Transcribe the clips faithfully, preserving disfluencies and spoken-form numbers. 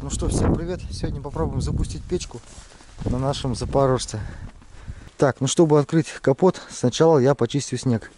Ну что, всем привет! Сегодня попробуем запустить печку на нашем Запорожце. Так, ну чтобы открыть капот, сначала я почистю снег.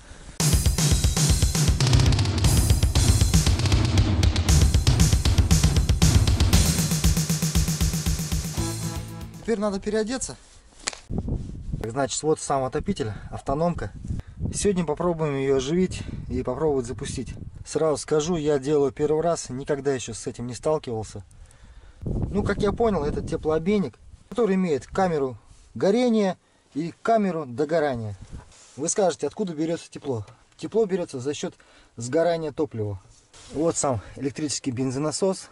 Теперь надо переодеться. Значит, вот сам отопитель, автономка. Сегодня попробуем ее оживить и попробовать запустить. Сразу скажу, я делаю первый раз, никогда еще с этим не сталкивался. Ну, как я понял, это теплообменник, который имеет камеру горения и камеру догорания. Вы скажете, откуда берется тепло? Тепло берется за счет сгорания топлива. Вот сам электрический бензонасос.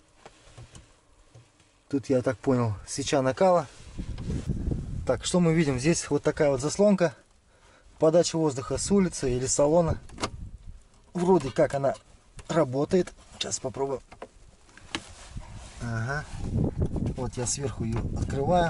Тут, я так понял, свеча накала. Так, что мы видим? Здесь вот такая вот заслонка. Подача воздуха с улицы или салона. Вроде как она работает. Сейчас попробую. Ага. Вот я сверху ее открываю.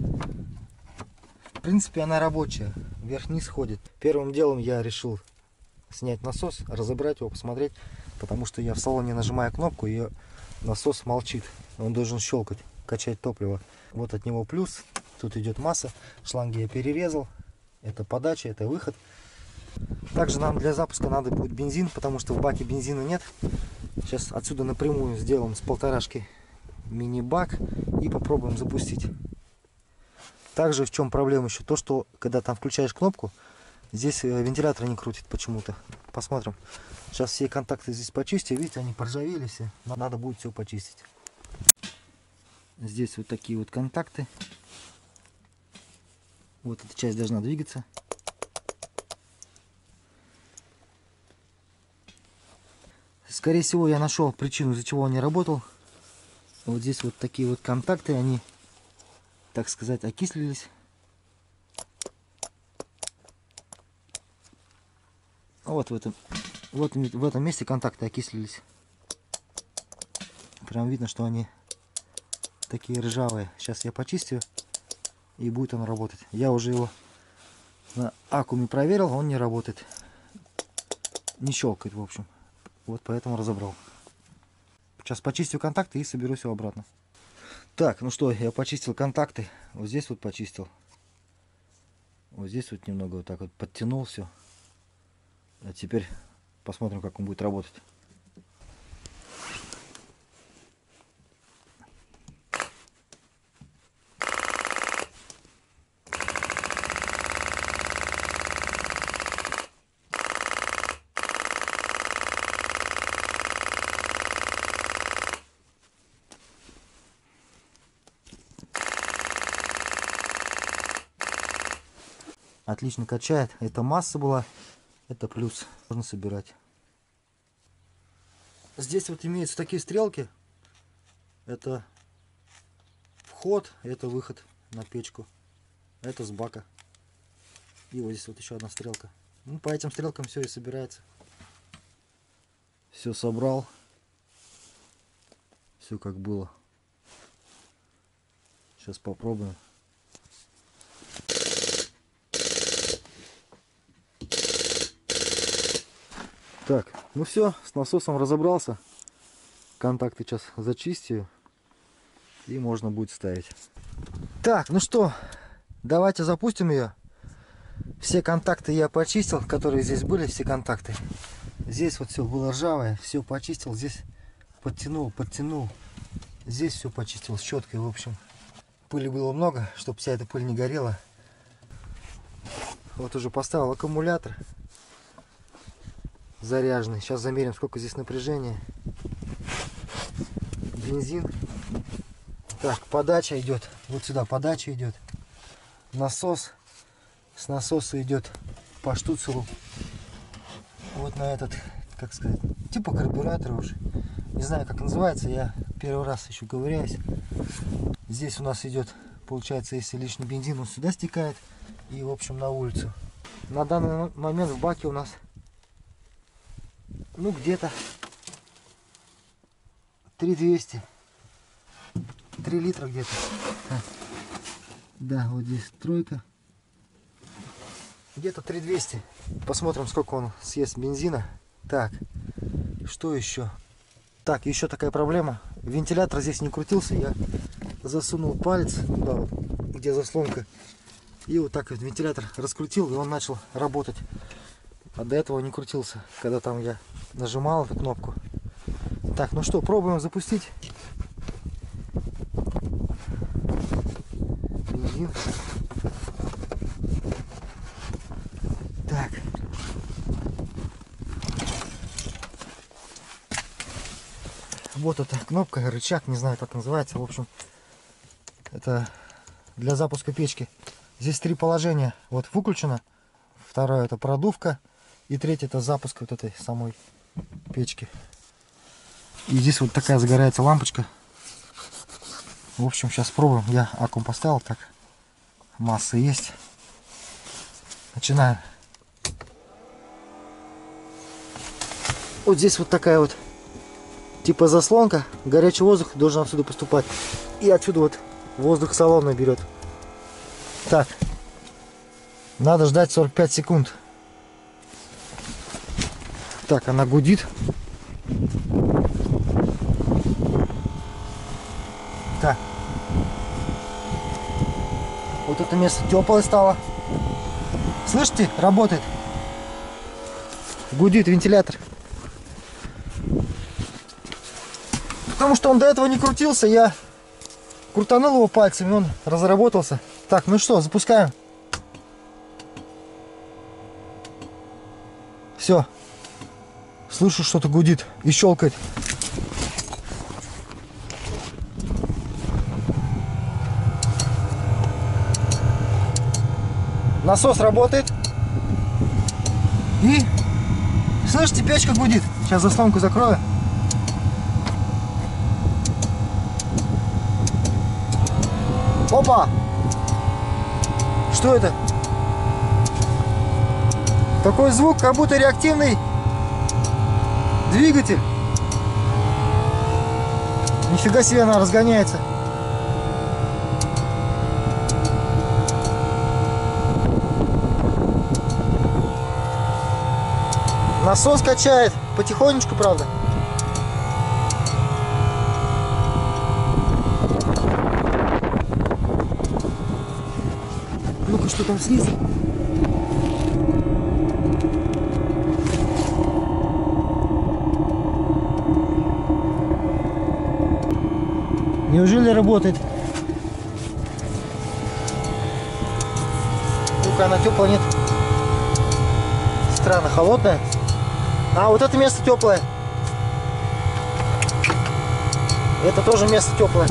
В принципе, она рабочая. Вверх-вниз ходит. Первым делом я решил снять насос, разобрать его, посмотреть. Потому что я в салоне нажимаю кнопку, и насос молчит. Он должен щелкать, качать топливо. Вот от него плюс. Тут идет масса. Шланги я перерезал. Это подача, это выход. Также нам для запуска надо будет бензин, потому что в баке бензина нет. Сейчас отсюда напрямую сделаем с полторашки мини-бак и попробуем запустить. Также в чем проблема еще? То, что когда там включаешь кнопку, здесь вентилятор не крутит почему-то. Посмотрим. Сейчас все контакты здесь почистю. Видите, они поржавели все. Надо будет все почистить. Здесь вот такие вот контакты. Вот эта часть должна двигаться. Скорее всего, я нашел причину, из-за чего он не работал. Вот здесь вот такие вот контакты, они, так сказать, окислились. Вот в этом, вот в этом месте контакты окислились. Прям видно, что они такие ржавые. Сейчас я почистю, и будет он работать. Я уже его на аккуме проверил, он не работает. Не щелкает, в общем. Вот поэтому разобрал. Сейчас почистю контакты и соберу все обратно. Так, ну что, я почистил контакты. Вот здесь вот почистил. Вот здесь вот немного вот так вот подтянул все. А теперь посмотрим, как он будет работать. Отлично качает. Это масса была, это плюс. Можно собирать. Здесь вот имеются такие стрелки. Это вход, это выход на печку. Это с бака. И вот здесь вот еще одна стрелка. Ну, по этим стрелкам все и собирается. Все собрал. Все как было. Сейчас попробуем. Так, ну все, с насосом разобрался. Контакты сейчас зачистю. И можно будет ставить. Так, ну что, давайте запустим ее. Все контакты я почистил, которые здесь были, все контакты. Здесь вот все было ржавое, все почистил. Здесь подтянул, подтянул. Здесь все почистил щеткой, в общем. Пыли было много, чтобы вся эта пыль не горела. Вот уже поставил аккумулятор заряженный. Сейчас замерим, сколько здесь напряжения. Бензин. Так, подача идет. Вот сюда подача идет. Насос. С насоса идет по штуцеру. Вот на этот, как сказать, типа карбюратора уже. Не знаю, как называется. Я первый раз еще ковыряюсь. Здесь у нас идет, получается, если лишний бензин, он сюда стекает. И, в общем, на улицу. На данный момент в баке у нас ну где-то три двести, три литра где-то. Да, вот здесь тройка. Где-то три двести. Посмотрим, сколько он съест бензина. Так, что еще? Так, еще такая проблема. вентилятор здесь не крутился, я засунул палец туда, вот, где заслонка, и вот так вот вентилятор раскрутил, и он начал работать. А до этого не крутился, когда там я нажимал эту кнопку. Так, ну что, пробуем запустить. Бензин. Так. Вот эта кнопка, рычаг, не знаю, как называется. В общем, это для запуска печки. Здесь три положения. Вот выключено. Второе это продувка. И третье это запуск вот этой самой печки. И здесь вот такая загорается лампочка. В общем, сейчас пробуем. Я аккум поставил, так. Масса есть. Начинаем. Вот здесь вот такая вот типа заслонка. Горячий воздух должен отсюда поступать. И отсюда вот воздух салона берет. Так. Надо ждать сорок пять секунд. Так, она гудит. Так. Вот это место теплое стало. Слышите? Работает. Гудит вентилятор. Потому что он до этого не крутился, я крутанул его пальцами, он разработался. Так, ну что, запускаем. Все. Слышу, что-то гудит и щелкает. Насос работает. И, слышите, печка гудит. Сейчас заслонку закрою. Опа! Что это? Такой звук, как будто реактивный двигатель. Нифига себе, она разгоняется. Насос качает потихонечку, правда. Ну-ка, что там снизу? Неужели работает? Ну-ка, она теплая, нет? Странно, холодная. А, вот это место теплое. Это тоже место теплое.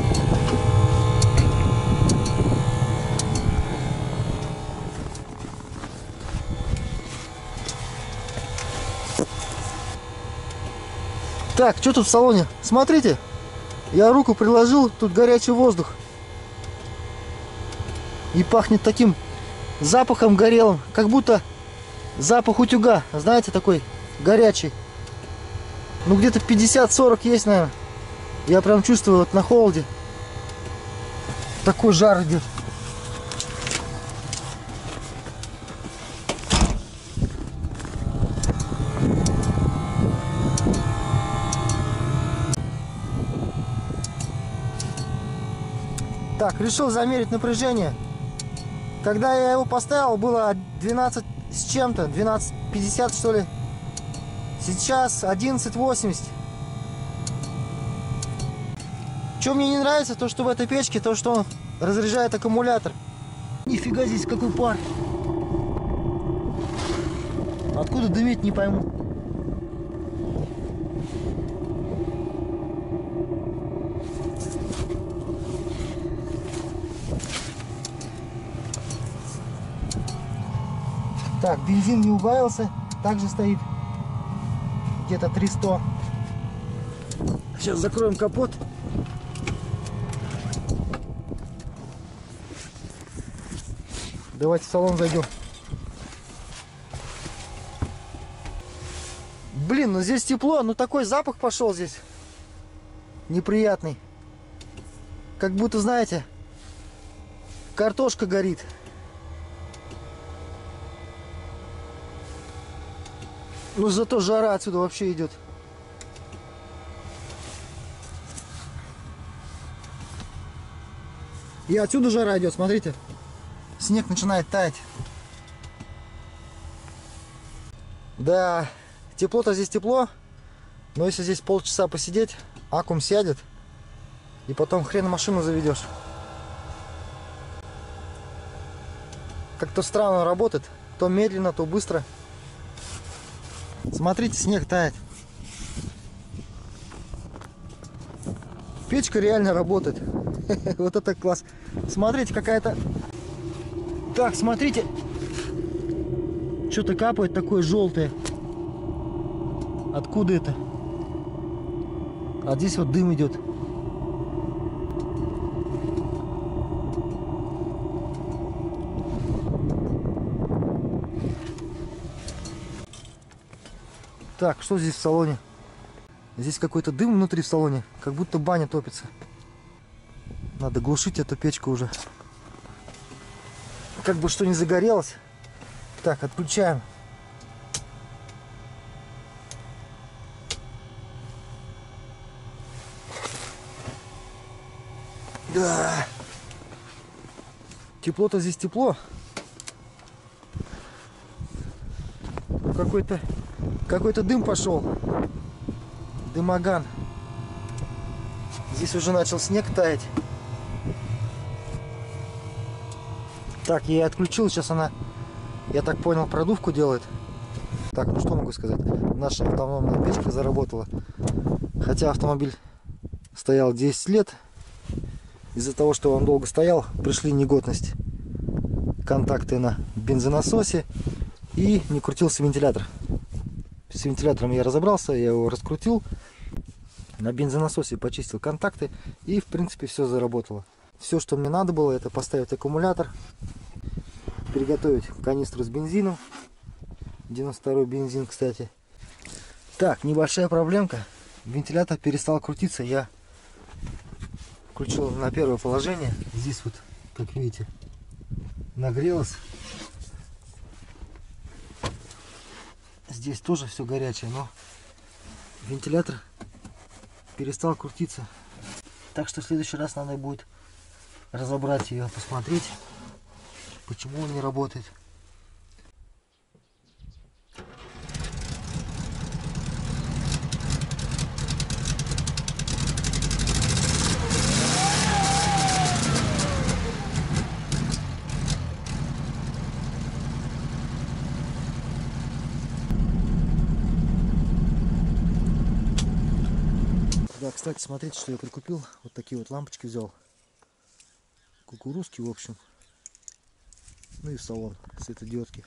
Так, что тут в салоне? Смотрите, я руку приложил, тут горячий воздух. И пахнет таким запахом горелым, как будто запах утюга, знаете, такой горячий. Ну, где-то пятьдесят-сорок есть, наверное. Я прям чувствую вот на холоде. Такой жар идет. Так, решил замерить напряжение. Когда я его поставил, было двенадцать с чем-то, двенадцать пятьдесят что ли. Сейчас одиннадцать восемьдесят. Что мне не нравится, то что в этой печке, то что он разряжает аккумулятор. Нифига здесь какой пар. Откуда дымит, не пойму. Так, бензин не убавился, также стоит где-то триста. Сейчас закроем капот. Давайте в салон зайдем. Блин, ну здесь тепло, но такой запах пошел здесь неприятный. Как будто, знаете, картошка горит. Ну зато жара отсюда вообще идет. И отсюда жара идет, смотрите. Снег начинает таять. Да, тепло-то здесь тепло. Но если здесь полчаса посидеть, аккум сядет. И потом хрен машину заведешь. Как-то странно работает. То медленно, то быстро. Смотрите, снег тает. Печка реально работает. Вот это класс. Смотрите, какая-то... Так, смотрите. Что-то капает такое желтое. Откуда это? А здесь вот дым идет. Так, что здесь в салоне? Здесь какой-то дым внутри в салоне, как будто баня топится. Надо глушить эту печку уже. Как бы что не загорелось. Так, отключаем. Да. Тепло-то здесь тепло. Какой-то какой-то дым пошел. Дымоган. Здесь уже начал снег таять. Так, я отключил, сейчас она, я так понял, продувку делает. Так, ну что могу сказать. Наша автономная печка заработала. Хотя автомобиль стоял десять лет. Из-за того, что он долго стоял, пришли негодность. Контакты на бензонасосе. И не крутился вентилятор. С вентилятором я разобрался, я его раскрутил. На бензонасосе почистил контакты. И в принципе все заработало. Все, что мне надо было, это поставить аккумулятор. Приготовить канистру с бензином. девяносто второй бензин, кстати. Так, небольшая проблемка. Вентилятор перестал крутиться. Я включил на первое положение. Здесь вот, как видите, нагрелось. Здесь тоже все горячее, но вентилятор перестал крутиться. Так что в следующий раз надо будет разобрать ее, посмотреть, почему он не работает. Да, кстати, смотрите, что я прикупил. Вот такие вот лампочки взял. Кукурузки, в общем. Ну и в салон светодиодки.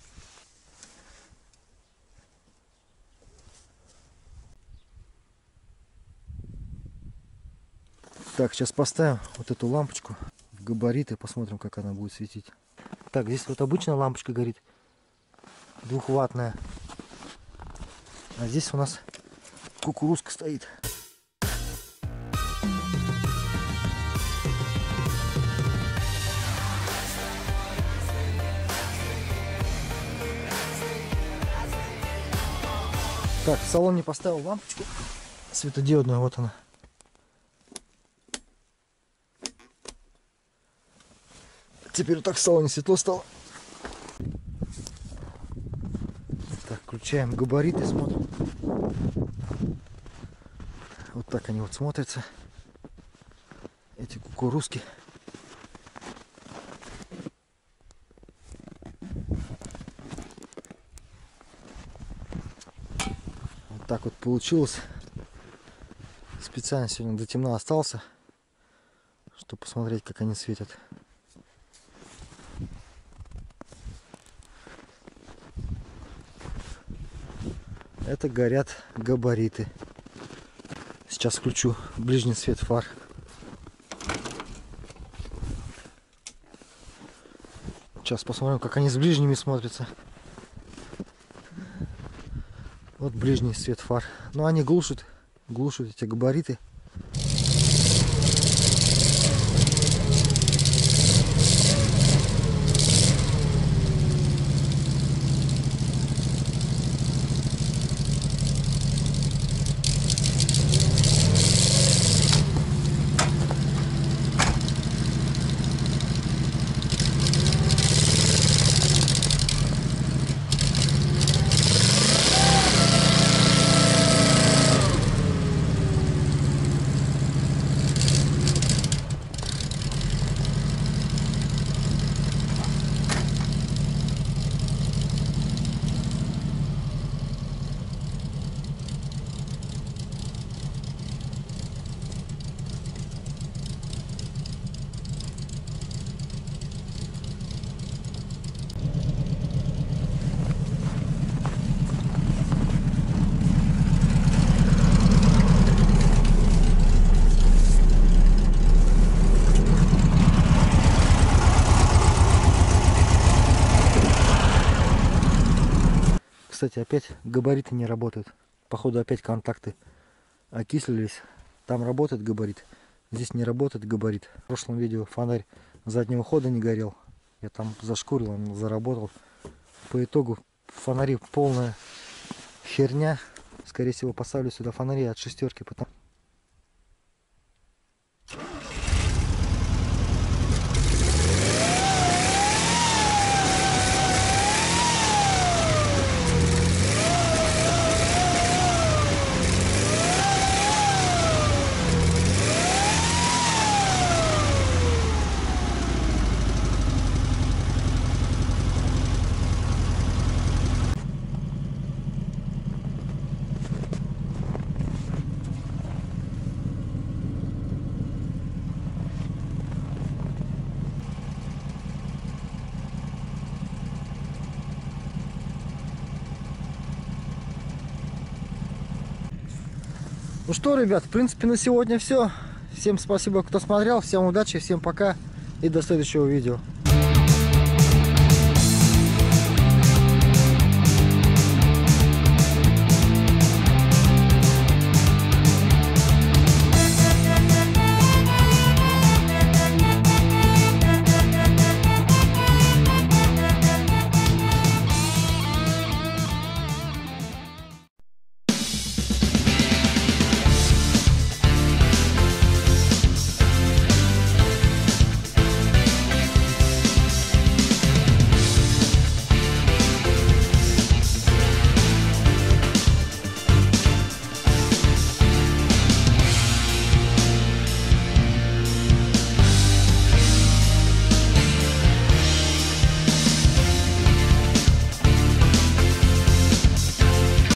Так, сейчас поставим вот эту лампочку в габариты, посмотрим, как она будет светить. Так, здесь вот обычная лампочка горит, двухваттная. А здесь у нас кукурузка стоит. Так, в салоне поставил лампочку светодиодную, вот она. Теперь вот так в салоне светло стало. Так, включаем габариты, смотрим. Вот так они вот смотрятся. Эти кукурузки. Вот так вот получилось. Специально сегодня до темна остался, чтобы посмотреть, как они светят. Это горят габариты. Сейчас включу ближний свет фар. Сейчас посмотрим, как они с ближними смотрятся. Вот ближний свет фар. Но они глушат, глушат эти габариты. кстати, опять габариты не работают. Походу опять контакты окислились. Там работает габарит, здесь не работает габарит. В прошлом видео фонарь заднего хода не горел. Я там зашкурил, он заработал. По итогу фонари полная херня. Скорее всего, поставлю сюда фонари от шестерки. Потом... Ну что, ребят, в принципе, на сегодня все. Всем спасибо, кто смотрел. Всем удачи, всем пока и до следующего видео.